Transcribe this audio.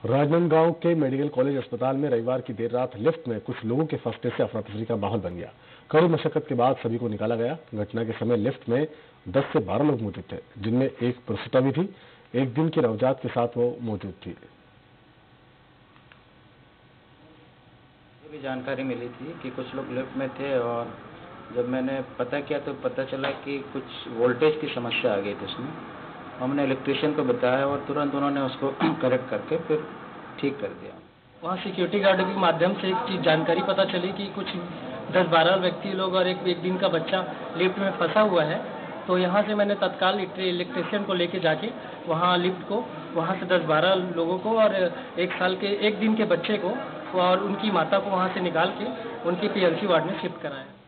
राजनांदगांव के medical college अस्पताल में रविवार की देर रात लिफ्ट में कुछ लोगों के फंसने से अफरा तफरी का माहौल बन गया। कड़ी मशक्कत के बाद सभी को निकाला गया। घटना के समय लिफ्ट में 10 से 12 लोग मौजूद थे, जिनमें एक प्रसूता भी थी। 1 दिन की नवजात के साथ वो मौजूद थी। भी जानकारी मिली थी कि कुछ लोग लिफ्ट में थे और जब मैंने पता किया तो पता चला कि कुछ वोल्टेज की समस्या आ गई थी उसमें। हमने इलेक्ट्रीशियन को बताया और तुरंत उन्होंने उसको करेक्ट करके फिर ठीक कर दिया। वहाँ सिक्योरिटी गार्ड के माध्यम से एक चीज़ जानकारी पता चली कि कुछ 10-12 व्यक्ति लोग और एक दिन का बच्चा लिफ्ट में फंसा हुआ है। तो यहाँ से मैंने तत्काल इलेक्ट्रीशियन को लेके जाके वहाँ लिफ्ट को वहाँ से 10-12 लोगों को और 1 दिन के बच्चे को और उनकी माता को वहाँ से निकाल के उनकी PLC वार्ड में शिफ्ट कराया।